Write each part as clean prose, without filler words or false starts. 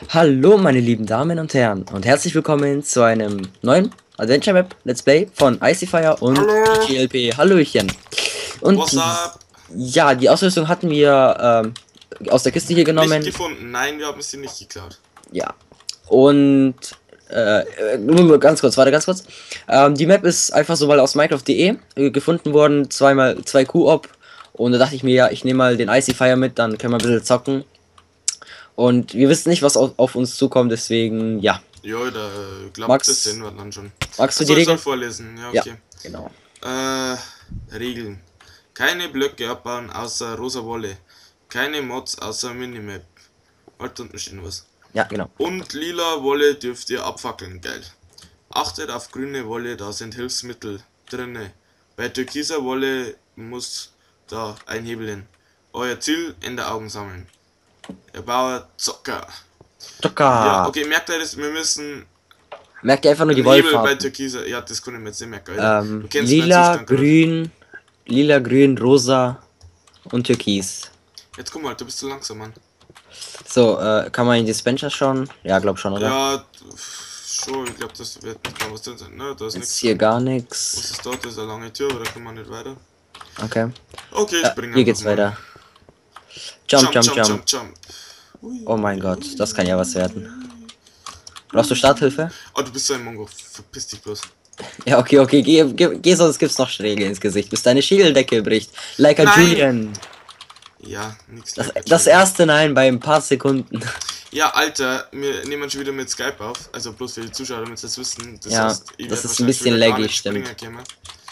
Hallo meine lieben Damen und Herren und herzlich willkommen zu einem neuen Adventure Map Let's Play von Icefire und Hallo, GLP. Hallöchen. Und what's up? ja, die Ausrüstung hatten wir aus der Kiste hier Nicht genommen. gefunden. Nein, wir haben sie nicht geklaut. Ja. Und nur ganz kurz, warte ganz kurz. Die Map ist einfach so mal aus Minecraft.de gefunden worden, zweimal zwei Koop. Und da dachte ich mir, ja, ich nehme mal den Icefire mit, dann können wir ein bisschen zocken. Und wir wissen nicht, was auf uns zukommt, deswegen, ja. Jo, da glaubt Max, das sehen wir dann schon. magst du die Achso, ich soll Regeln? vorlesen. Ja, Ja, okay. genau. Regeln. Keine Blöcke abbauen außer rosa Wolle. Keine Mods außer Minimap. Halt, unten steht was. Ja, genau. Und lila Wolle dürft ihr abfackeln, geil. Achtet auf grüne Wolle, da sind Hilfsmittel drinne. Bei türkiser Wolle muss da ein Hebel hin. Euer Ziel, in der Augen sammeln. Erbauer Zocker. Ja, Zucker. okay, merkt ihr das? Wir müssen Merkt ihr einfach nur die einen Hebel bei Wollfarben. türkiser. Ja, das kann ich mir jetzt nicht merken, Alter. Du kennst meinen Lila, Zustand gerade. grün, lila, grün, rosa und türkis. Jetzt guck mal, du bist zu langsam, Mann. So, kann man in die Dispenser schauen? Ja, glaub schon, oder? Ja, schon, ich glaube, das wird da was drin sein. Ne, da ist Ist nichts. hier gar Was nichts. ist da? Das ist eine lange Tür, aber da kann man nicht weiter. Okay. Okay, ich springe Hier geht's mal. weiter. Jump, jump, jump. jump, jump. Ui. Oh mein Gott, das kann ja was werden. Brauchst du Starthilfe? Oh, du bist so ein Mongo. Verpiss dich bloß. Ja, okay, okay, geh, sonst gibt's noch Schläge ins Gesicht, bis deine Schädeldecke bricht. Like a Nein! Julian. Ja, nix. Das erste Nein bei ein paar Sekunden. Ja, Alter, wir nehmen schon wieder mit Skype auf. Also bloß für die Zuschauer, damit sie das wissen. Das Ja, heißt, ich das werd ist ein wahrscheinlich bisschen wieder gar laggy, nicht stimmt. springen können.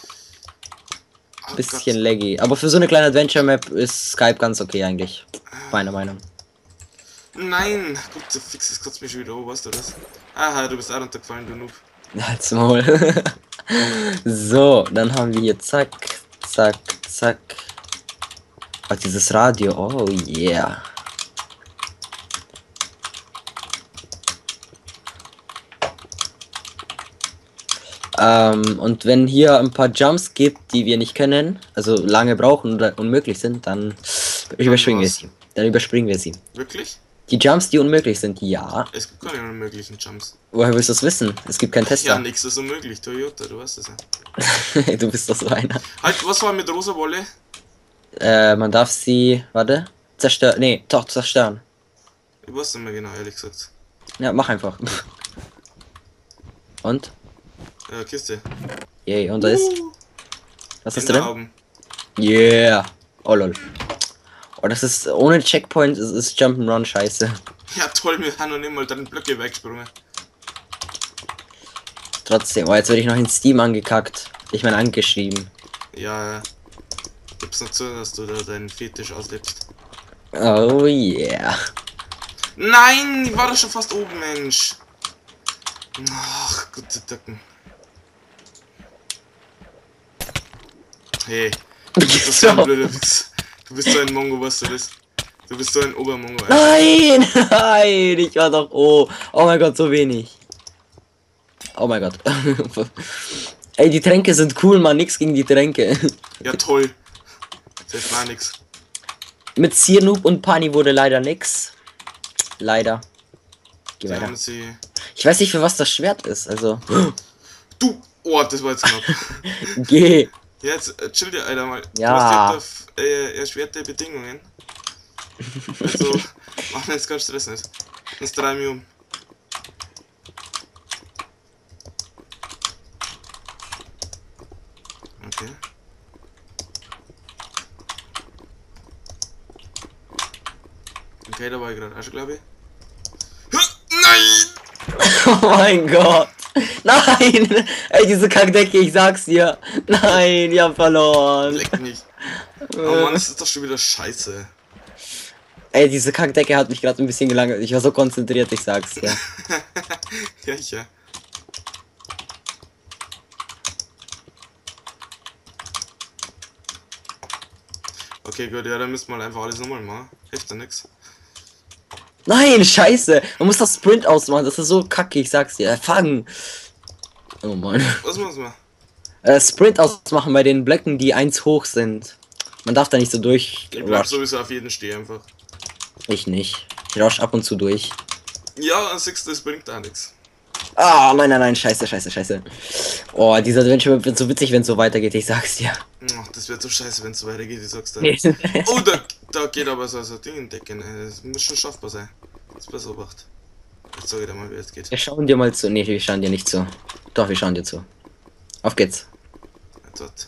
Oh Bisschen Gott. laggy. Aber für so eine kleine Adventure-Map ist Skype ganz okay eigentlich. Meiner Meinung. Nein! Gut, so fix, das kotzt mich schon wieder, weißt du das? Aha, du bist auch runtergefallen, du Noob. Halt's Maul. So, dann haben wir hier zack, zack, zack. Oh, dieses Radio, oh yeah. Und wenn hier ein paar Jumps gibt, die wir nicht können, also lange brauchen oder unmöglich sind, dann überspringen wir was? sie. Dann überspringen wir sie. Wirklich? Die Jumps, die unmöglich sind, ja. Es gibt keine unmöglichen Jumps. Woher willst du das wissen? Es gibt keinen Ja, Tester. nix ist unmöglich, Toyota, du weißt es ja. Du bist doch so einer. Halt, was war mit rosa Wolle? Man darf sie, warte, zerstören. Nee, doch, zerstören. Ich weiß nicht mehr genau, ehrlich gesagt. Ja, mach einfach. Und? Kiste. Yay, und da ist. Was ist in der drin? Augen. Yeah. Oh lol. Oh, das ist ohne Checkpoint, es ist Jump'n'Run scheiße. Ja, toll, wir haben noch nicht mal dann Blöcke weggesprungen. Trotzdem, oh, jetzt werde ich noch in Steam angekackt. Ich meine angeschrieben. Ja, gib's noch zu, dass du da deinen Fetisch auslebst. Oh yeah. Nein, ich war da schon fast oben, Mensch. Ach, gute Decken. Hey, du bist so ein blöder Witz. Du bist so ein Mongo, was du das? Du bist so ein Obermongo. Alter. Nein, nein, ich war doch. Oh mein Gott, so wenig. Oh mein Gott. Ey, die Tränke sind cool, man, nix gegen die Tränke. Ja, toll. Das war nix. Mit Sirnoob und Pani wurde leider nix. Leider. Geh Die weiter. haben sie. Ich weiß nicht, für was das Schwert ist, also. Du! Oh, das war jetzt knapp. Geh. Jetzt chill dir, Alter, mal. Ja. Du hast erschwerte Bedingungen. Also, machen wir jetzt keinen Stress nicht. Jetzt drei mich um. Okay. Okay, da war ich gerade. Hast du, glaube ich? Nein! Oh mein Gott. Nein. Ey, diese Kackdecke, ich sag's dir. Nein, wir haben verloren. Leck mich. Oh Mann, das ist doch schon wieder scheiße. Ey, diese Kackdecke hat mich gerade ein bisschen gelangweilt. Ich war so konzentriert, ich sag's dir. Ja, ja. Okay, gut, ja, dann müssen wir halt einfach alles nochmal machen. Hilft ja nix. Nein, scheiße. Man muss das Sprint ausmachen. Das ist so kacke, ich sag's dir. Fangen. Oh Mann. Was muss man? Sprint ausmachen bei den Blöcken, die 1 hoch sind. Man darf da nicht so durch. Ich bleib sowieso auf jeden Steh einfach. Ich nicht. Ich rausch ab und zu durch. Ja, und siehst du, das bringt auch nichts. Ah, nein, nein, nein, scheiße, scheiße, scheiße. Oh, dieser Adventure wird so witzig, wenn es so weitergeht, ich sag's dir. Ach, das wird so scheiße, wenn es so weitergeht, ich sag's dir. Nee. Oh, da geht aber so ein Ding entdecken. Das muss schon schaffbar sein. Das besser beobachtet. Jetzt sag ich dir mal, wie es geht. Wir schauen dir mal zu. Nee, wir schauen dir nicht zu. Doch, wir schauen dir zu. Auf geht's. Dort.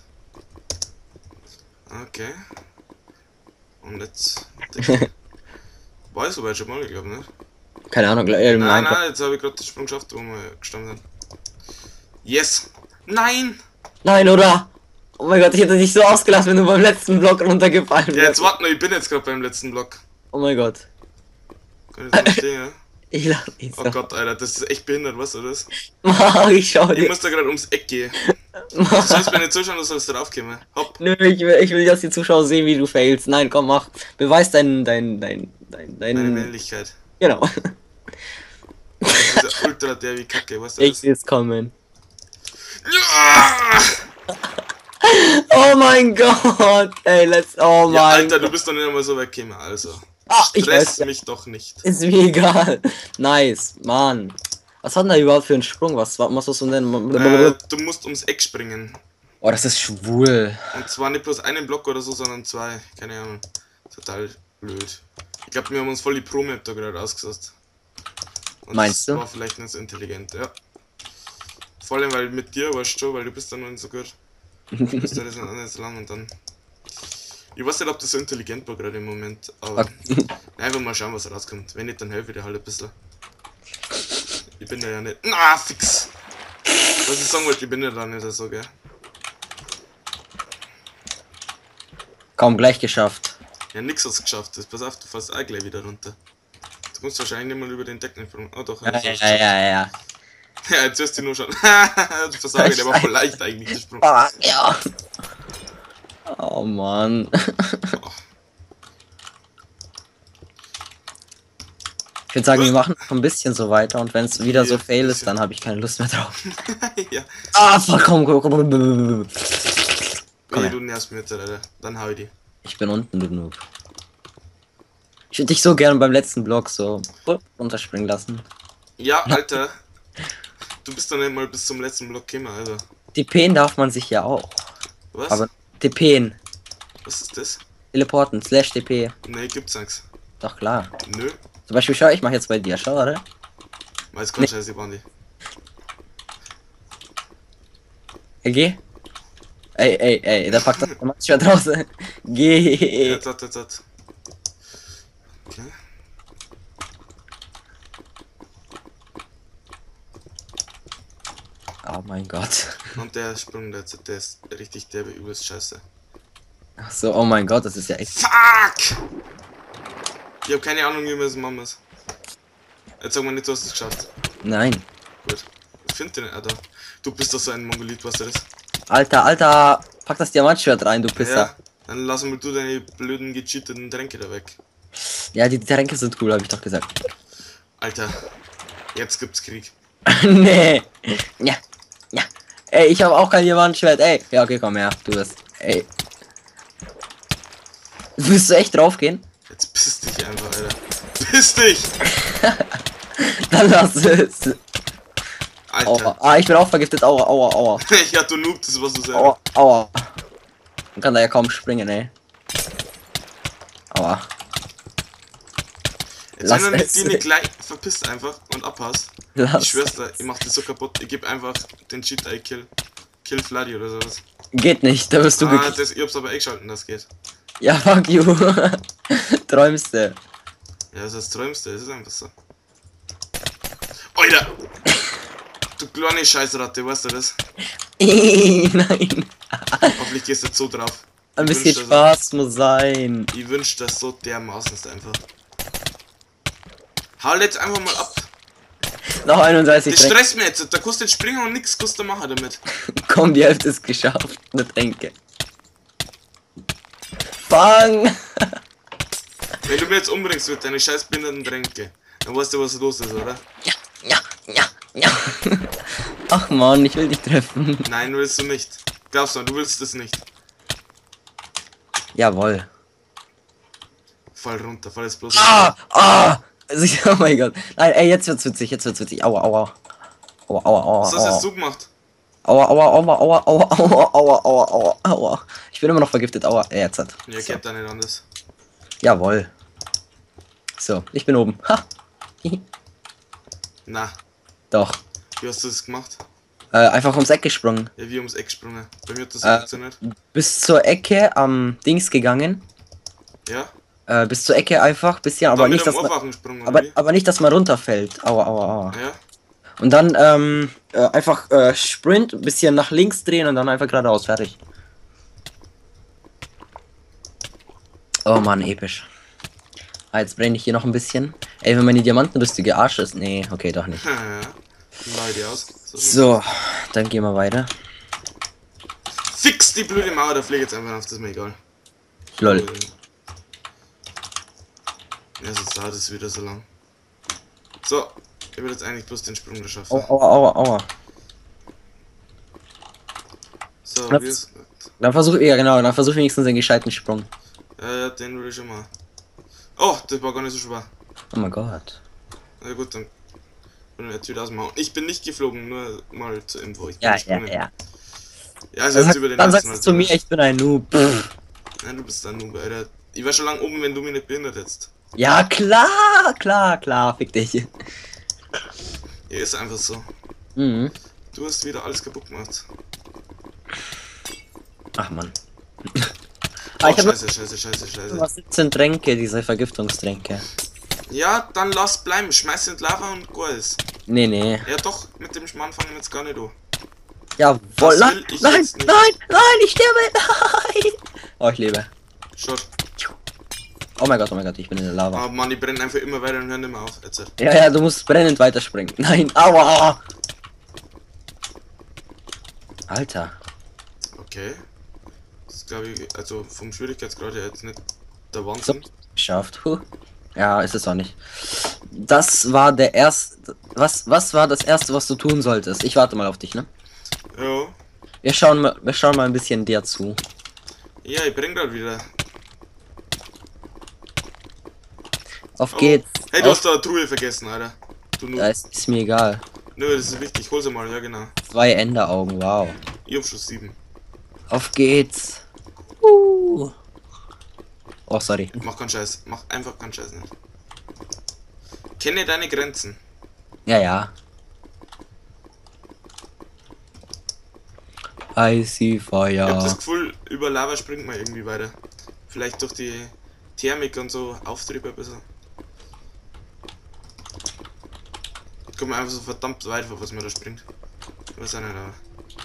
Okay. Und jetzt. War ich so weit schon mal, ich glaube nicht. Keine Ahnung, Nein, nein, jetzt habe ich gerade den Sprung geschafft, wo wir gestanden sind. Yes! Nein! Nein, oder? Oh mein Gott, ich hätte dich so ausgelassen, wenn du beim letzten Block runtergefallen Ja, jetzt warte noch, ich bin jetzt gerade beim letzten Block. Oh mein Gott. Kann ich das nicht stehen, ja? Ich lach nicht so. Oh Gott, Alter, das ist echt behindert, weißt du das? Ich schau Ich dir. muss da gerade ums Eck gehen. Du sollst mir nicht zuschauen, du sollst draufkommen. Hopp. Nö, ich will, dass die Zuschauer sehen, wie du failst. Nein, komm, mach. Beweis Meine dein. Männlichkeit. Genau. Das ist ja ultra der wie Kacke, weißt du Ich das? seh's kommen. Ja! Oh mein Gott, ey, oh Ja, mein Alter, du bist doch nicht einmal so weit gekommen, also. ich Stress weiß, ja. mich doch nicht. Ist mir egal. Nice, Mann. Was hat denn da überhaupt für einen Sprung? Was machst du so denn? Du musst ums Eck springen. Oh, das ist schwul. Und zwar nicht bloß einen Block oder so, sondern zwei. Keine Ahnung. Total blöd. Ich glaube, wir haben uns voll die Pro-Map da gerade ausgesucht. Und Meinst das du? war vielleicht nicht so intelligent, ja. Vor allem, weil mit dir warst du, weil du bist dann noch nicht so gut. Du bist ja das noch nicht so lang und dann... Ich weiß nicht, ob das so intelligent war gerade im Moment, aber Okay. einfach mal schauen, was rauskommt. Wenn nicht, dann helfe ich dir halt ein bisschen. Ich bin da ja nicht... Na, fix! Was ich sagen wollte, ich bin ja da nicht so, gell? Kaum gleich geschafft. Ja, nix hast du geschafft. Pass auf, du fährst auch gleich wieder runter. Du musst wahrscheinlich nicht mal über den Deck nicht. Oh doch, Ja, hast du ja, geschafft. ja. Ja, jetzt wirst du nur schon. Du versagst, der war voll leicht eigentlich, der Sprung. Ah, ja. Oh Mann. Ich würde sagen, wir machen noch ein bisschen so weiter und wenn es wieder so Ja, fail ist, bisschen. dann habe ich keine Lust mehr drauf. Ja. Ah, fuck, komm. Nee, her. du nervst mich jetzt, Alter. Dann hau ich die. Ich bin unten, du Noob. Ich würde dich so gerne beim letzten Block so runterspringen lassen. Ja, Alter. Du bist doch nicht mal bis zum letzten Block gekommen, Alter. TPen darf man sich ja auch. Was? Aber TPen. Was ist das? Teleporten, slash TP. Nee, gibt's nix. Doch klar. Nö. Zum Beispiel, schau, ich mach jetzt bei dir, schau, oder? Weiß kein Scheiß, ich Bandi. Geh. Ey, da packt das schon draußen. Geh. Jetzt. Okay. Oh mein Gott. Und der Sprung, der ist richtig derbe übelst scheiße. Ach so, oh mein Gott, das ist ja echt. Fuck! Ich hab keine Ahnung, wie man das machen muss. Jetzt sag mal nicht, du hast es geschafft. Nein. Gut. Was findet ihr denn, Alter? Du bist doch so ein Mongolit, weißt du das? Alter, pack das Diamantschwert rein, du Pisser. Ja, dann lass mal du deine blöden gecheateten Tränke da weg. Ja, die Tränke sind cool, habe ich doch gesagt. Alter, jetzt gibt's Krieg. Nee. Ja. Ey, ich habe auch kein Diamantschwert, ey. Ja, okay, komm her, du bist. Ey. Willst du echt draufgehen? Jetzt piss dich einfach, Alter. Piss dich! Dann lass es. Alter. Aua. Ah, ich bin auch vergiftet. Aua. Ja, du Noob, das warst du selber. Aua. Man kann da ja kaum springen, ey. Aua. Jetzt Lass wenn du es. die nicht gleich verpisst einfach und abhast. Lass Ich schwör's dir, ich mach das so kaputt. Ich geb einfach den Cheat I Kill Floody oder sowas. Geht nicht, da wirst du gekillt. Ich hab's aber eingeschalten, das geht. Ja, fuck you. Träumste. Ja, das heißt träumst du, das ist einfach so. Alter! Du kleine Scheißratte, weißt du das? Nein. Hoffentlich gehst du jetzt so drauf. Ein Ich bisschen wünsch, Spaß muss sein. Ich wünsch das so dermaßen ist einfach. Hau jetzt einfach mal ab. Noch 31 Das Tränke. stresst mich jetzt. Da kostet springen und nix kostet machen damit. Komm, die Hälfte ist geschafft. Eine Tränke. Fang! Wenn du mir jetzt umbringst mit deinen scheiß behinderten Tränke, dann weißt du, was los ist, oder? Ja. Ach man, ich will dich treffen. Nein, willst du nicht. Glaubst du, du willst es nicht. Jawohl. Fall runter, fall jetzt bloß. Ah! Oh mein Gott. Nein, ey, jetzt wird's witzig, jetzt wird's witzig. Aua, aua. Aua, aua, aua, Was hast du aua. jetzt so gemacht? Aua, aua, aua, aua, aua, aua, aua, aua, aua, aua. Ich bin immer noch vergiftet, aua. Jetzt hat. Ja, So. geht da nicht anders. Jawohl. So, ich bin oben. Ha. Na, Doch. wie hast du das gemacht? Einfach ums Eck gesprungen. Ja, wie ums Eck gesprungen. Bei mir hat das Äh, funktioniert. Bis zur Ecke am Dings gegangen. Ja? Bis zur Ecke einfach, bisschen, aber Dann mit nicht, dem dass man, Ohrwachen gesprungen, oder wie? aber nicht, dass man runterfällt. Aua, aua, aua. Ja? Und dann einfach Sprint, ein bisschen nach links drehen und dann einfach geradeaus, fertig. Oh Mann, episch. Ah, jetzt brenne ich hier noch ein bisschen. Ey, wenn meine Diamantenrüste gearscht ist. Nee, okay, doch nicht. Ja. Mal die aus. So, dann gehen wir weiter. Fix die blöde Mauer, da fliege ich jetzt einfach auf, das ist mir egal. Lol. Ja, sonst dauert es wieder so lang. So, ich will jetzt eigentlich bloß den Sprung da schaffen. Aua, aua, aua, aua. So, Knapp. wie ist. Dann versuche ja genau, dann versuche wenigstens den gescheiten Sprung. Ja, den will ich schon mal. Oh, das war gar nicht so schwer. Oh mein Gott. Na gut, dann bin ich jetzt wieder aus dem Haus. Ich bin nicht geflogen, nur mal zur Info. Ich bin Ja, ja, gesprungen. ja. Ja, also jetzt über den Dann ersten sagst du zu mir, ich bin ein Noob. Nein, du bist ein Noob, Alter. Ich war schon lange oben, wenn du mich nicht behindert hättest. Ja, klar, klar, klar, fick dich. Ja, ist einfach so. Mhm. Du hast wieder alles kaputt gemacht. Ach man. Oh, ich habe scheiße. 17 Tränke, diese Vergiftungstränke. Ja, dann lass bleiben. Schmeiß in die Lava und go ist. Nee, nee. Ja doch, mit dem Schmarrn fangen wir jetzt gar nicht an. Jawohl, Das nein, will ich nein, jetzt nicht. nein, ich sterbe, nein. Oh, ich lebe. Schaut. Oh mein Gott, ich bin in der Lava. Oh Mann, die brennen einfach immer weiter und hören nicht mehr auf. Jetzt. Ja, ja, du musst brennend weiterspringen. Nein, aua. Alter. Okay. Das ist glaube ich, also vom Schwierigkeitsgrad her jetzt nicht der So, Wahnsinn. geschafft. Huh. Ja, ist es auch nicht. Das war der erste. Was war das erste, was du tun solltest? Ich warte mal auf dich, ne? Ja. Wir schauen mal ein bisschen dir zu. Ja, ich bring grad wieder. Auf Oh. geht's. Hey, du Auf, hast da eine Truhe vergessen, Alter. Du nur. ja, ist mir egal. Nö, das ist wichtig. Hol sie mal, ja genau. 2 Enderaugen, wow. Ich hab schon 7. Auf geht's. Oh, sorry. Mach keinen Scheiß. Mach einfach keinen Scheiß nicht. Kenne deine Grenzen. Ja, ja. I see Ich hab das fire. Gefühl, über Lava springt man irgendwie weiter. Vielleicht durch die Thermik und so Auftrieb ein bisschen. Kommt man einfach so verdammt weit vor, was man da springt. Ich weiß auch nicht, aber.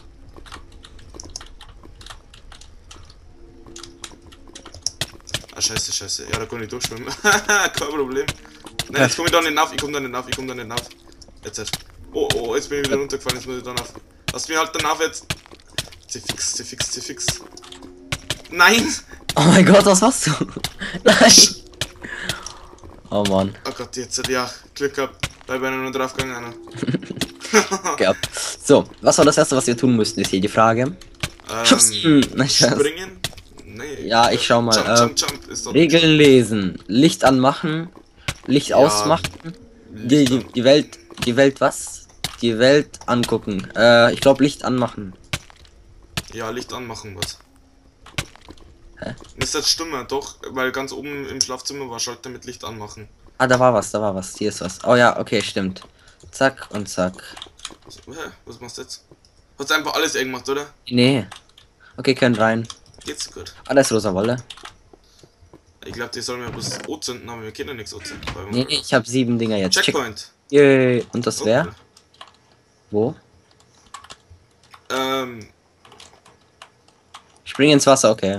Ah, scheiße. Ja, da kann ich durchschwimmen. Kein Problem. Nein, jetzt komm ich da nicht auf, ich komm da nicht auf. Jetzt halt. Oh, jetzt bin ich wieder runtergefallen, jetzt muss ich da auf. Lass mich halt dann auf jetzt. C-Fix. Nein! Oh mein Gott, was hast du? Nein. Oh Mann. Oh Gott, jetzt ja, Glück gehabt. Bleib einer nur draufgegangen, Anna. Gehabt. So, was war das erste, was wir tun müssten, ist hier die Frage. Schubsen. Nein, Spaß. Springen? Nee. Ja, ich schau mal. Jump ist doch Regeln lesen. Licht anmachen. Licht Ja, ausmachen. Die Welt was? Die Welt angucken. Ich glaube Licht anmachen. Ja, Licht anmachen, was? Hä? Ist das Stimme, doch, weil ganz oben im Schlafzimmer war Schalter mit Licht anmachen. Ah, da war was. Hier ist was. Oh ja, okay, stimmt. Zack und zack. Hä? Was machst du jetzt? Hast einfach alles eng gemacht, oder? Nee. Okay, können rein. Geht's gut. Ah, da ist rosa Wolle. Ich glaube, die sollen mir bloß O-Zünden, aber wir können nichts O-Zünden. Nee, ich habe 7 Dinger jetzt. Check. Checkpoint. Yay. Und das Oh, wäre? cool. Wo? Ähm, Spring ins Wasser, okay.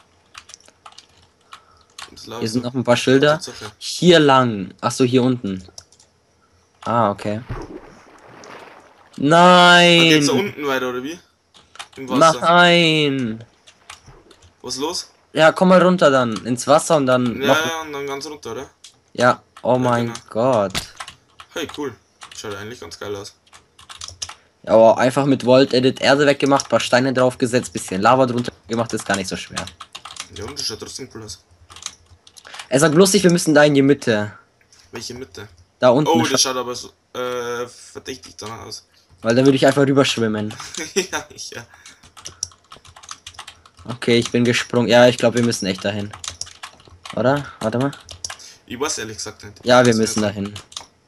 das Lava Hier ist sind so- noch ein paar Schilder. Tatsache. Hier lang. Achso, hier unten. Ah, okay. Ah, geht's da Nein! unten weiter, oder wie? Im Wasser. Nein! Was ist los? Ja, komm mal runter dann. Ins Wasser und dann Ja, noch. ja, und dann ganz runter, oder? Ja, oh mein genau. Gott. Hey, cool. Schaut eigentlich ganz geil aus. Ja, aber einfach mit Volt Edit Erde weggemacht, paar Steine draufgesetzt, bisschen Lava drunter gemacht, ist gar nicht so schwer. Ja, und das schaut trotzdem cool aus. Er sagt bloß nicht, wir müssen da in die Mitte. Welche Mitte? Da unten. Oh, das schaut aber so verdächtig danach aus. Weil da würde ich einfach rüberschwimmen. Ja, ja. Okay, ich bin gesprungen. Ja, ich glaube, wir müssen echt dahin. Oder? Warte mal. Ich weiß ehrlich gesagt nicht. Ja, wir Muss müssen mir dahin.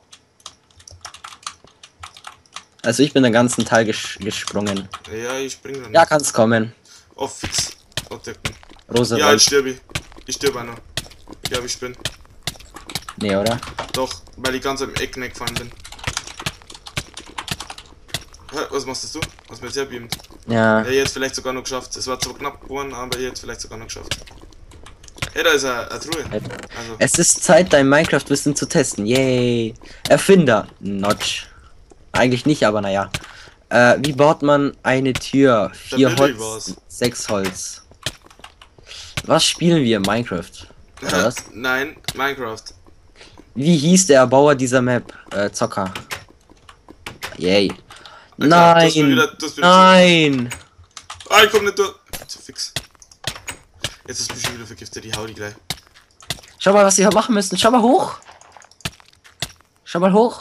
Also ich bin den ganzen Teil gesprungen. sagen. Ja, ich spring dann. Ja, kann's kommen. Oh, fix. Oh, Decken. Rosa Ja, jetzt sterbe ich. Ich sterbe auch noch. Ja, ich bin. Nee, oder? Doch, weil ich ganz am Eck nicht gefallen bin. Hä, was machst du? Was mir jetzt herbeamt? Ja. Ja, jetzt vielleicht sogar noch geschafft. Es war zwar knapp geworden, aber jetzt vielleicht sogar noch geschafft. Hey, da ist eine Truhe. Also, Es ist Zeit, dein Minecraft-Wissen zu testen. Yay. Erfinder. Notch. Eigentlich nicht, aber naja. Wie baut man eine Tür? 4 Billy Holz, war's. 6 Holz. Was spielen wir? Minecraft? Oder was? Nein, Minecraft. Wie hieß der Erbauer dieser Map? Zocker. Yay. Alter, das will Nein. wieder- das will- Nein. Ah, ich komm nicht durch. Zu fix. Jetzt ist mich schon wieder vergiftet, die hau die gleich. Schau mal, was wir machen müssen. Schau mal hoch. Schau mal hoch.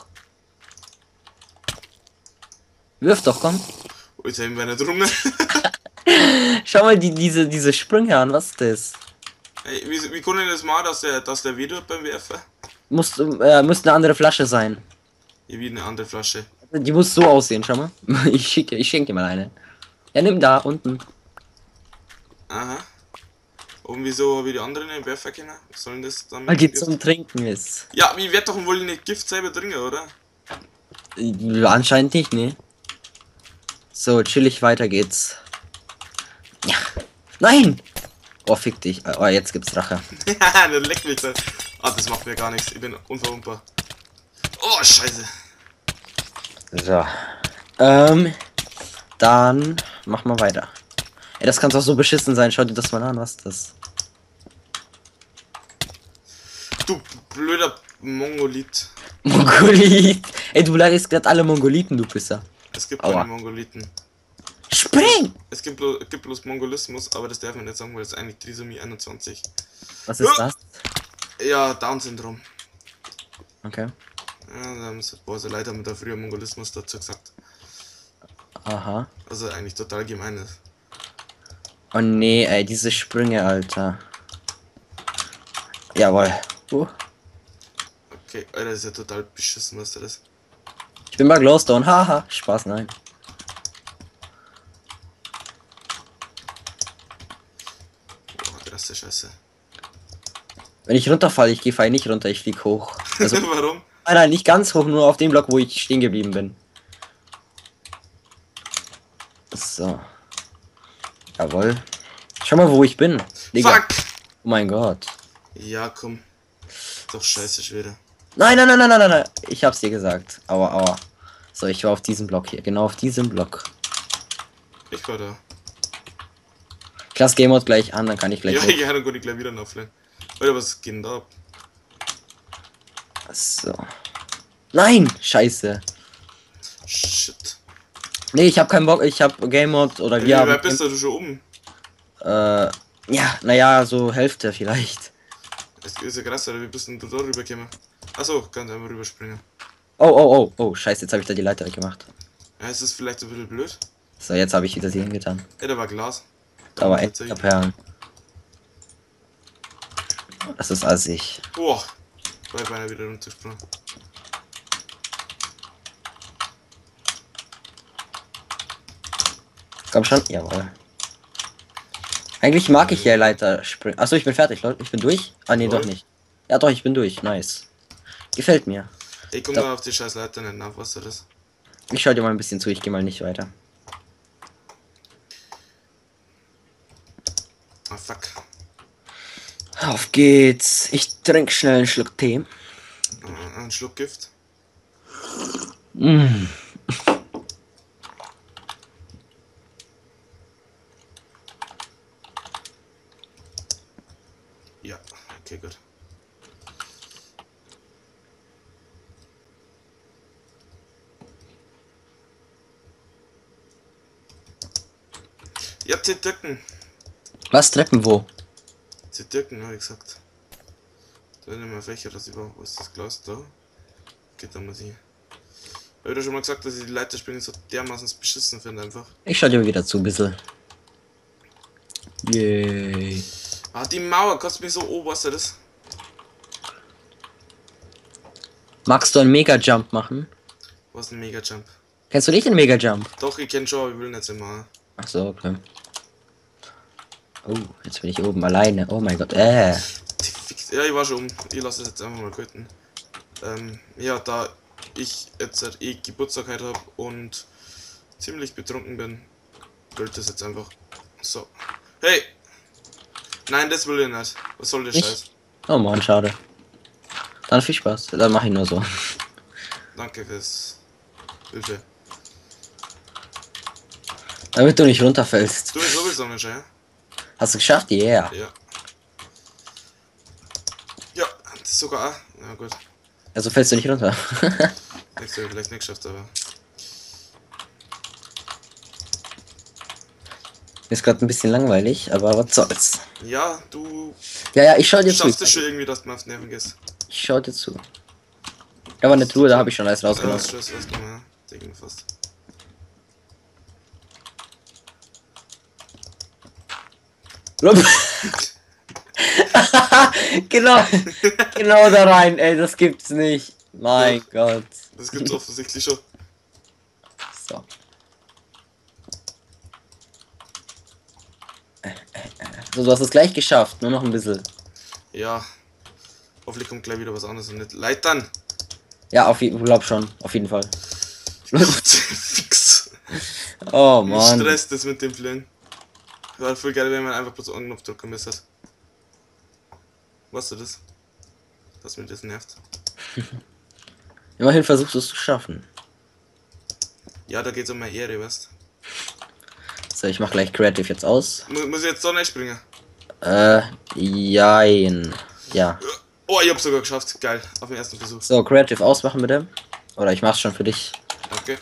Wirf doch, komm. Oh, jetzt haben wir nicht rum. Schau mal diese Sprünge an. Was ist das? Hey, wie kann ich das machen, dass der wieder beim Werfen? Muss eine andere Flasche sein. Hier wie eine andere Flasche. Die muss so aussehen, schau mal. Ich schenke dir mal eine. Ja, nimm da unten. Aha. Und wieso habe ich die anderen im Werfer können? Was sollen das dann Weil mit die Gift? zum Trinken ist. Ja, wie wird doch wohl nicht Gift selber trinken, oder? Anscheinend nicht, ne? So, chillig, weiter geht's. Ja. Nein! Oh, fick dich. Oh, jetzt gibt's Rache. Ja, das leckt mich da. Ah, das macht mir gar nichts. Ich bin unverwundbar. Oh, scheiße. So. Dann machen wir weiter. Ey, das kann doch so beschissen sein. Schau dir das mal an, was ist das? Du blöder Mongolit. Mongolit. Ey, du beleidigst gerade alle Mongoliten, du Pisser. Es gibt Aua. keine Mongoliten. Spring! Es gibt bloß Mongolismus, aber das darf man nicht sagen, weil es ist eigentlich Trisomie 21. Was ist das? Ja, Down-Syndrom. Okay. Ja, da haben sie, boah, so Leute haben da früher Mongolismus dazu gesagt. Aha. Also eigentlich total gemein ist. Oh nee, ey, diese Sprünge, Alter. Jawohl. Okay, Alter, das ist ja total beschissen, was das ist. Ich bin bei Glowstone. Haha. Spaß, nein. Boah, krasse Scheiße. Wenn ich runterfalle, ich gehe nicht runter, ich flieg hoch. Also, Warum? nein, nicht ganz hoch, nur auf dem Block, wo ich stehen geblieben bin. So. Jawohl. Schau mal, wo ich bin. Digga. Fuck! Oh mein Gott. Ja, komm. Doch scheiße schwer. Nein, nein, nein, nein, nein, nein, nein. Ich hab's dir gesagt. Aua, aua. So, ich war auf diesem Block hier. Genau auf diesem Block. Ich war da. Ich lass Game Mode gleich an, dann kann ich gleich. Ja, hoch. ich kann gleich wieder nachfüllen. Alter, was geht denn da ab? So. Nein! Scheiße. Shit. Nee, ich hab keinen Bock. Ich hab Game Mode oder Wie wir weit haben. bist du schon oben? Ja, naja, so Hälfte vielleicht. Das ist ja krass, Alter, wie bist denn du da rübergekommen? Achso, kannst einfach rüberspringen. Oh, oh, oh, oh, scheiße, jetzt habe ich da die Leiter weggemacht. Ja, ist das vielleicht ein bisschen blöd? So, jetzt habe ich wieder sie hingetan. Ja, da war Glas. Da war tatsächlich. echt Perlen. Das ist assig. Boah, war ich beinahe wieder runtergesprungen. Komm schon, jawohl. Eigentlich mag ich ja Leiter springen. Achso, ich bin fertig, Leute. Ich bin durch. Ah, nee, Jawohl. doch nicht. Ja, doch, ich bin durch. Nice. Gefällt mir. Ich komm Da- mal auf die scheiß Leiter nicht nach, was das ist. Ich schau dir mal ein bisschen zu. Ich gehe mal nicht weiter. Ah, fuck. Auf geht's. Ich trinke schnell einen Schluck Tee. Ein Schluck Gift. Mm. Ja, okay, gut. Ja, Zitticken. Was Treppen wo? Zitticken, habe ich gesagt. Da ist nicht mehr Fächer, das über. Wo ist das Glas da? Geht da mal sie. Ich hab ja schon mal gesagt, dass ich die Leiterspringen so dermaßen beschissen finde einfach. Ich schau dir wieder zu ein bisschen. Yay. Ah, die Mauer kostet mich so, oh, was ist das? Magst du einen Mega-Jump machen? Was ist ein Mega-Jump? Kennst du nicht den Mega-Jump? Doch, ich kenn schon, aber ich will nicht so machen. Ach so, okay. Oh, jetzt bin ich oben alleine. Oh mein Gott, Ja, ich war schon um. Ich lasse es jetzt einfach mal könnten. Ja, da ich jetzt halt Geburtstag heute habe und ziemlich betrunken bin, gilt das jetzt einfach. So. Hey! Nein, das will ich nicht. Was soll der Scheiß? Oh Mann, schade. Dann viel Spaß. Dann mach ich nur so. Danke fürs Hilfe. Damit du nicht runterfällst. Du bist sowieso nicht, ja? Hast du geschafft? Yeah. Ja. Ja, das ist sogar auch. Ja gut. Also fällst du nicht runter. Nächstes Mal vielleicht nicht geschafft, aber. Ist gerade ein bisschen langweilig, aber was soll's. Ja, du Ja, ich schau dir zu. schaffst es schon irgendwie, dass du mir auf die Nerven gehst. Ich schau dir zu. Da war eine Truhe, da habe ich schon alles Ja, rausgenommen. das ist was gemacht. Der ging fast. Genau, genau da rein, ey, das gibt's nicht. Mein Gott. Das gibt's offensichtlich schon. So. So, du hast es gleich geschafft, nur noch ein bisschen. Ja. Hoffentlich kommt gleich wieder was anderes und nicht Leitern. Ja, glaub schon, auf jeden Fall. Fix. Oh Mich Mann. stresst das mit dem Fliegen. Wäre voll geil, wenn man einfach bloß einen Knopf drücken müsste. Weißt du das? Dass mir das nervt. Immerhin versuchst du es zu schaffen. Ja, da geht's um meine Ehre, weißt So, ich mach gleich Creative jetzt aus. Muss ich jetzt so nicht springen? Jein. Ja. Oh, ich hab's sogar geschafft. Geil. Auf den ersten Versuch. So, Creative ausmachen bitte. Oder ich mach's schon für dich. Danke.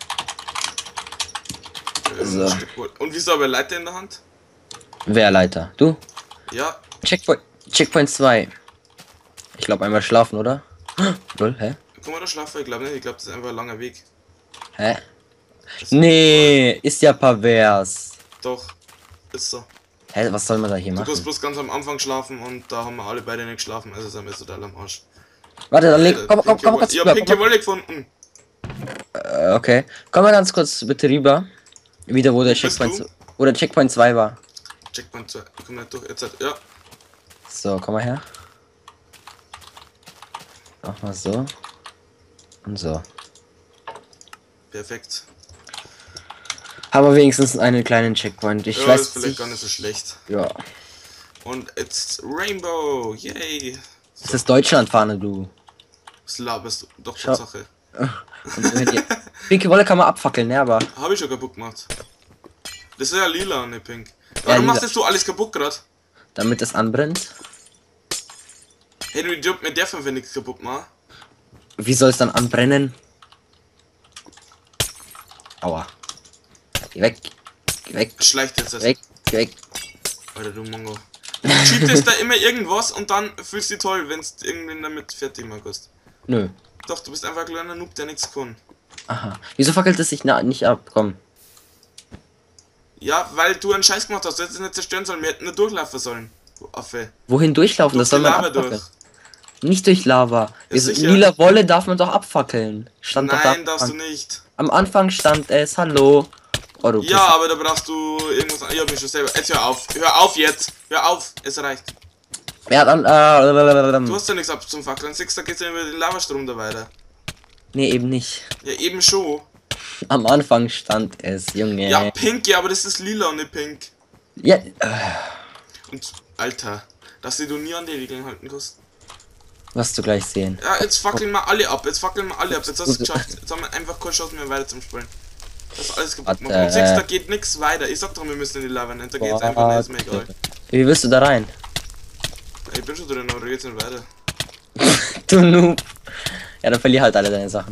So. Ein Stück Wohl. Und wieso aber Leiter in der Hand? Wer Leiter? Du? Ja. Checkpoint 2. Ich glaube einmal schlafen, oder? Lol, hä? Guck mal, da schlafen. Ich glaube nicht. Ich glaube, das ist einfach ein langer Weg. Hä? Nee, ist ja pervers. Doch. Ist so. Hä, was soll man da hier Du machen? musst bloß ganz am Anfang schlafen und da haben wir alle beide nicht geschlafen. Also sind wir total am Arsch. Warte, dann komm kurz Ich hab rüber. pinke Wolle gefunden. Okay. Komm mal ganz kurz bitte rüber. Wieder wo der Bist Checkpoint, du? wo der Checkpoint 2 war. Checkpoint 2. Ich komm nicht durch. Jetzt halt. Ja. So, komm mal her. Mach mal so. Und so. Perfekt. Aber wenigstens einen kleinen Checkpoint. Ich Ja, weiß ist vielleicht gar nicht so schlecht. Ja. Und jetzt Rainbow. Yay. Das ist Deutschlandfahne, du. Was laberst du? Doch, Schau. Tatsache. Pinke Wolle kann man abfackeln, ne, aber. Habe ich schon kaputt gemacht. Das ist ja lila, ne pink. Ja, Warum lila. machst jetzt du alles kaputt grad? Damit es anbrennt. Hey, du Idiot, mit der 5 nichts kaputt machen. Wie soll es dann anbrennen? Aua. Geh weg. Geh weg. Schleicht jetzt das. Weg. Geh weg. Alter, du Mongo. Du cheatest da immer irgendwas und dann fühlst du dich toll, wenn du irgendwen damit fertig machst. Nö. Doch, du bist einfach ein kleiner Noob, der nichts kann. Aha. Wieso fackelt es sich nicht ab? Komm. Ja, weil du einen Scheiß gemacht hast, du hättest es nicht zerstören sollen, wir hätten nur durchlaufen sollen. Du Affe. Wohin durchlaufen? Durch Das soll die man Lava abfackeln. durch. Nicht durch Lava. Ja, sicher. Lila Wolle darf man doch abfackeln. Stand doch da. Nein, darfst du nicht. Am Anfang stand es. Hallo. Oh, du Ja, aber da brauchst du irgendwas. Ich hab mich schon selber. Jetzt hör auf. Hör auf jetzt. Hör auf. Es reicht. Ja, dann. Du hast ja nichts ab zum Fackeln. Siehst du, da geht's ja über den Lavastrom da weiter. Nee, eben nicht. Ja, eben schon. Am Anfang stand es, Junge. Ja, pink, ja, aber das ist lila und nicht pink. Ja. Und, Alter, dass du nie an die Regeln halten kannst. Was du gleich sehen. Ja, jetzt fackeln wir alle ab. Jetzt fackeln wir alle ab. Jetzt hast du es geschafft. Jetzt haben wir einfach keine Chance mehr weiter zum Spielen. Das ist alles kaputt gemacht. Und siehst, da geht nichts weiter. Ich sag doch, wir müssen in die Lava nicht. Da geht's einfach nicht. Ist mir egal. Wie willst du da rein? Ich bin schon drin, aber da geht's nicht weiter. Du Noob. Ja, dann verlier halt alle deine Sachen.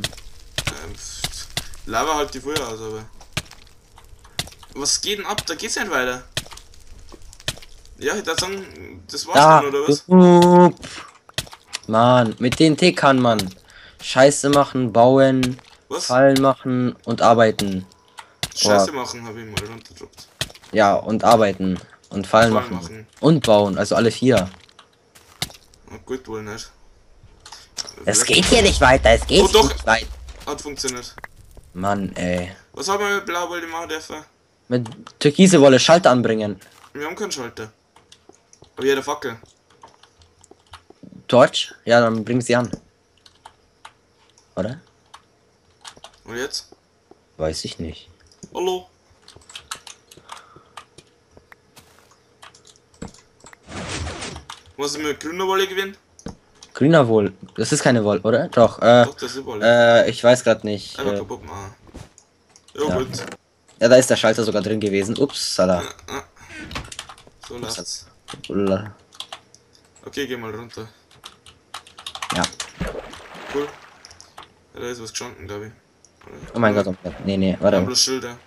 Lava halt die Feuer aus, aber. Was geht denn ab? Da geht's nicht weiter. Ja, ich würde sagen, das war's Da, dann, oder was? du Noob. Mann, mit TNT kann man Scheiße machen, bauen, Was? Fallen machen und arbeiten. Scheiße machen habe ich mal runtergedroppt. Ja, und arbeiten. Und Fallen Fallen machen. machen. Und bauen, also alle 4. Na gut, wohl nicht. Es Vielleicht- geht hier nicht weiter, es geht Oh, doch. nicht weiter. Hat funktioniert. Mann, ey. Was haben wir mit Blauwolle machen dürfen? Mit türkise Wolle Schalter anbringen. Wir haben keinen Schalter. Aber jeder Fackel. Torch? Ja, dann bring sie an. Oder? Und jetzt? Weiß ich nicht. Hallo? Was ist mit grüner Wolle gewinnen? Grüner Wohl. Das ist keine Wolle, oder? Doch, Doch, das ist Wolle. ich weiß gerade nicht. Einfach kaputt machen. Ja, ja. gut. Ja, da ist der Schalter sogar drin gewesen. Ups, Salah. So lasst's. Ja. Okay, geh mal runter. Cool. Ja, da ist was gestanden, glaube ich. Oh mein Gott, oh mein Gott. Nee, Ja, warte. bloß Schilder.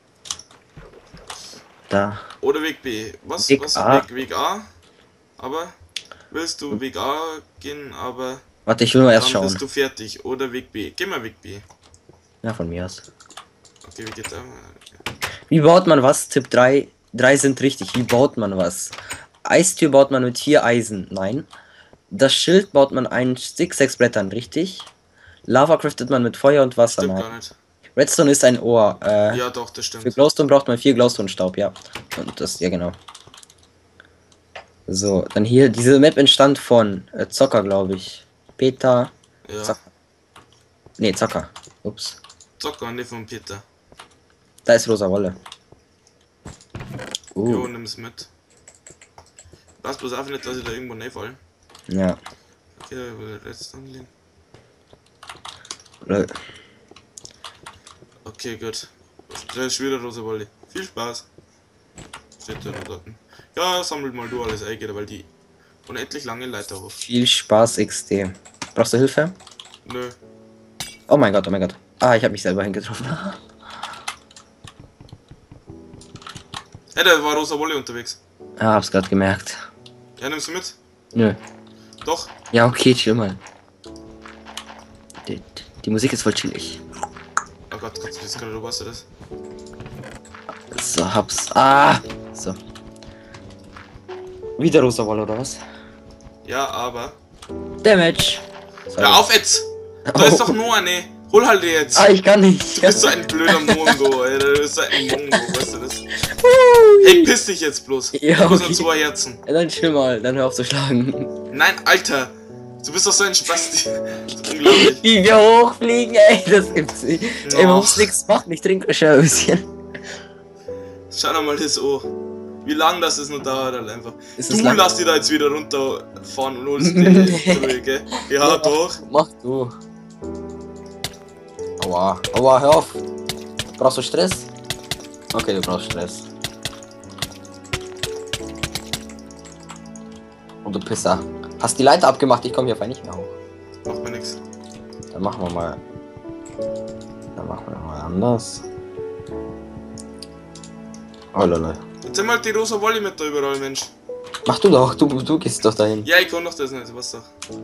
Da. Oder Weg B. Was? Weg Was? A. Weg A? Aber willst du Weg A gehen, aber Warte, ich will mal erst dann schauen. bist du fertig. Oder Weg B. Geh mal Weg B. Ja, von mir aus. Okay, wie geht da? Wie baut man was? Tipp 3. 3 sind richtig. Wie baut man was? Eistür baut man mit 4 Eisen. Nein. Das Schild baut man ein Stick, 6 Blättern. Richtig. Lava craftet man mit Feuer und Wasser. Stimmt Nein. gar nicht. Redstone ist ein Ohr. Ja, doch, das Für stimmt. Glowstone braucht man 4 Glowstone-Staub, ja. Und das, ja genau. So, dann hier, diese Map entstand von Zocker, glaube ich. Peter. Ja. Zocker. Nee, Zocker. Ups. Zocker, nicht von Peter. Da ist rosa Wolle. Jo, nimm's mit. Pass bloß auf nicht, dass ich da irgendwo reinfall. Ja. Okay, da will jetzt anlegen. Lol. Okay, gut. Da ist wieder rosa Wolle. Viel Spaß. Steht da noch dort. Ja, sammelt mal du alles ein, weil die unendlich lange Leiter hoch. Viel Spaß XD. Brauchst du Hilfe? Nö. Oh mein Gott, oh mein Gott. Ah, ich habe mich selber hingetroffen. Hey, da war rosa Wolle unterwegs. Ja, hab's gerade gemerkt. Ja, nimmst du mit? Nö. Doch. Ja, okay, chill mal. Die Musik ist voll chillig. Oh Gott, kannst du das gerade, weißt du das? So, hab's. Ah! So. Wieder rosa Wolle, oder was? Ja, aber. Damage! Sorry. Hör auf jetzt! Da ist doch nur eine. Hol halt die jetzt! Ah, ich kann nicht. Du bist so ein blöder Mongo, ey. Du bist so ein Mongo, weißt du das? Hey, piss dich jetzt bloß. Ja, Du hast okay. nur 2 Herzen. Ja, dann chill mal, dann hör auf zu schlagen. Nein, Alter! Du bist doch so ein Spasti. Das ist unglaublich. Wie wir hochfliegen, ey, das gibt's nicht. Ey, man Och. muss nichts machen, ich trinke schon ein bisschen. Schau doch mal das an. Wie lang das noch dauert halt einfach. Ist es Du lang? lass die da jetzt wieder runterfahren und holst die zurück, gell? Ja, doch. Mach du. Aua, aua, hör auf. Brauchst du Stress? Okay, du brauchst Stress. Und du Pisser. Hast die Leiter abgemacht, ich komme hier einfach nicht mehr hoch. Macht mir nix. Dann machen wir mal. Dann machen wir mal anders. Oh lala. Jetzt sind halt die rosa Wolle mit da überall, Mensch. Mach du doch, du gehst doch dahin. Ja, ich kann doch das nicht, was doch.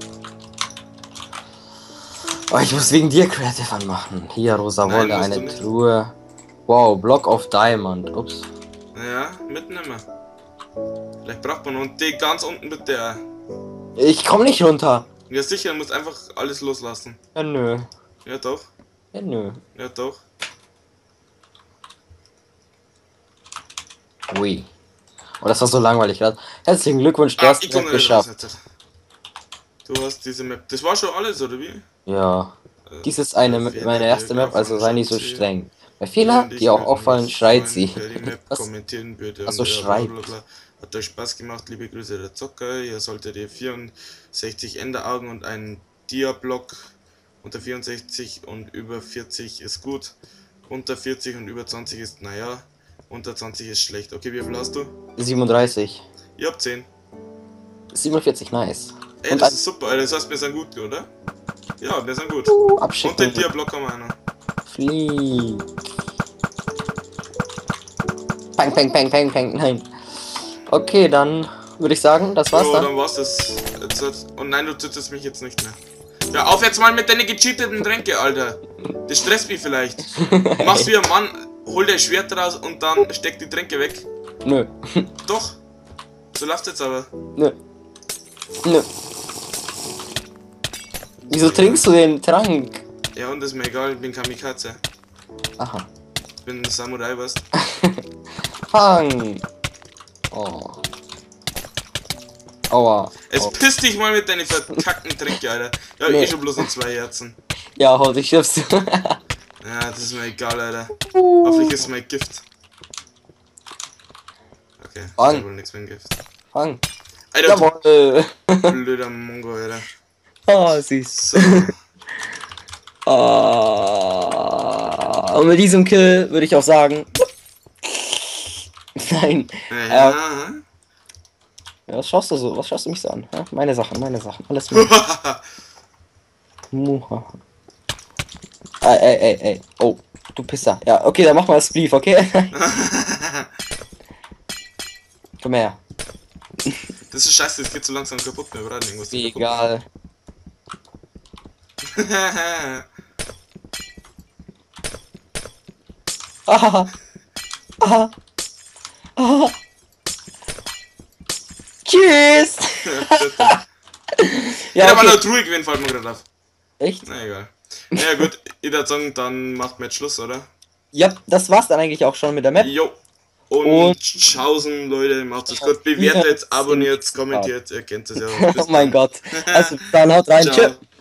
Oh, ich muss wegen dir Creative anmachen. Hier, rosa Nein, Wolle, musst du eine nicht. Truhe. Wow, Block of Diamond. Ups. Naja, mitnehmen. Vielleicht braucht man und die ganz unten bitte auch. Ich komm nicht runter. Ja, sicher, du musst einfach alles loslassen. Ja, nö. Ja, doch. Ja, nö. Ja, doch. Ui. Oh, das war so langweilig gerade. Herzlichen Glückwunsch, du Ah, hast ich es komme nicht geschafft. raus. Du hast diese Map. Das war schon alles, oder wie? Ja. Dies ist meine erste Map, also sei nicht so streng. Bei Fehler, die auch auffallen, schreit sie. Wer die Map Was? kommentieren würde. Ach so, und ja, schreit. blablabla. Hat euch Spaß gemacht, liebe Grüße der Zocker. Ihr solltet ihr 64 Enderaugen und einen Dia-Block. Unter 64 und über 40 ist gut. Unter 40 und über 20 ist naja. Unter 20 ist schlecht. Okay, wie viel hast du? 37. Ihr habt 10. 47, nice. Ey, Und das ist super. Alter. Das heißt, wir sind gut, oder? Ja, wir sind gut. Und abschicken. den Dia-Block haben wir einer. Flieg. Peng, peng, peng, peng, peng. Nein. Okay, dann würde ich sagen, das war's So, dann. dann war's das. So, und nein, du tötest mich jetzt nicht mehr. Ja, auf jetzt mal mit deinen gecheateten Tränke, Alter. Das stresst mich vielleicht. Mach's wie ein Mann, hol dein Schwert raus und dann steck die Tränke weg. Nö. Doch. So läuft's jetzt aber. Nö. Nö. Wieso trinkst du den Trank? Ja, und ist mir egal, ich bin Kamikaze. Aha. Ich bin ein Samurai, weißt. Fang! Oh. Aua. Jetzt Oh. piss dich mal mit deinen verkackten Tränke, Alter. Ja, Nee. eh schon bloß noch 2 Herzen. Ja, hoffentlich schiffst du. Ja, das ist mir egal, Alter. Hoffentlich ist mein Gift. Okay, das Fang. ist wohl nichts mit dem Gift. Fang. Alter, Jawohl. du blöder Mongo, Alter. Oh, süß. So. Und mit diesem Kill würde ich auch sagen. Nein. Ja. Ja, was schaust du so? Was schaust du mich so an? Ja, meine Sachen, alles gut. Muha. Ey. Oh, du Pisser. Ja, okay, dann mach mal das Spleef, okay? Komm her. Das ist scheiße, das geht so langsam kaputt, wir brauchen irgendwas zu kaputt. Egal. Aha. Aha. Aha. Tschüss. Ja, Ja, war okay. noch ruhig, wen fällt mir gerade auf. Echt? Na egal. Ja gut, ich würde sagen, dann macht mir jetzt Schluss, oder? Ja, das war's dann eigentlich auch schon mit der Map. Jo. Und tschaußen, Leute, macht es gut. Bewertet, abonniert, kommentiert, ihr kennt es ja. Oh mein Gott. Also, dann haut rein. Ciao. Tschüss.